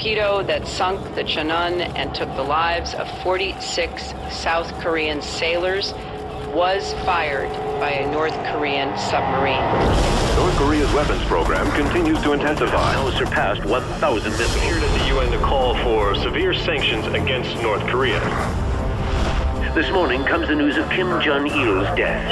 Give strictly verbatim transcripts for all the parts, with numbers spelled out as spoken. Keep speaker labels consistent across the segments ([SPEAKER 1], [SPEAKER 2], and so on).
[SPEAKER 1] torpedo that sunk the Cheonan and took the lives of forty-six South Korean sailors was fired by a North Korean submarine.
[SPEAKER 2] North Korea's weapons program continues to intensify.
[SPEAKER 3] Now surpassed one thousand missiles.
[SPEAKER 4] Here at the U N to call for severe sanctions against North Korea.
[SPEAKER 3] This morning comes the news of Kim Jong-il's death.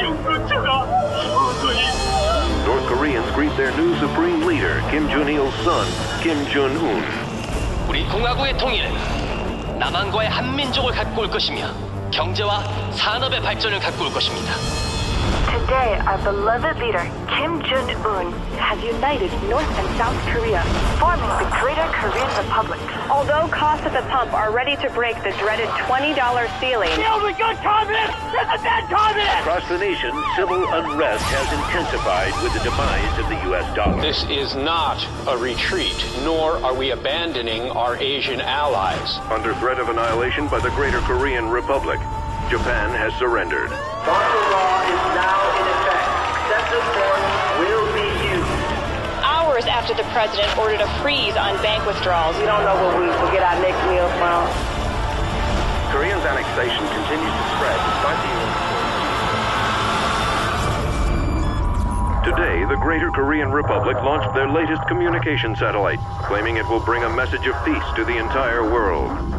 [SPEAKER 2] North Koreans greet their new supreme leader, Kim Jong-il's son, Kim Jong-un.
[SPEAKER 5] 우리 공화국의 통일은 남한과의 한민족을 갖고 올 것이며 경제와 산업의 발전을 갖고 올 것입니다.
[SPEAKER 6] Today, our beloved leader, Kim Jong-un, has united North and South Korea, forming the Greater Korean Republic.
[SPEAKER 7] Although costs at the pump are ready to break the dreaded twenty dollar ceiling.
[SPEAKER 8] The only good communist is the dead communist!
[SPEAKER 3] Across the nation, civil unrest has intensified with the demise of the U S dollar.
[SPEAKER 9] This is not a retreat, nor are we abandoning our Asian allies.
[SPEAKER 2] Under threat of annihilation by the Greater Korean Republic, Japan has surrendered.
[SPEAKER 10] Martial law is now in effect. Excessive force will be used.
[SPEAKER 7] Hours after the president ordered a freeze on bank withdrawals.
[SPEAKER 11] We don't know where we will get our next meal from.
[SPEAKER 2] Korea's annexation continues to spread despite the U S. Today, the Greater Korean Republic launched their latest communication satellite, claiming it will bring a message of peace to the entire world.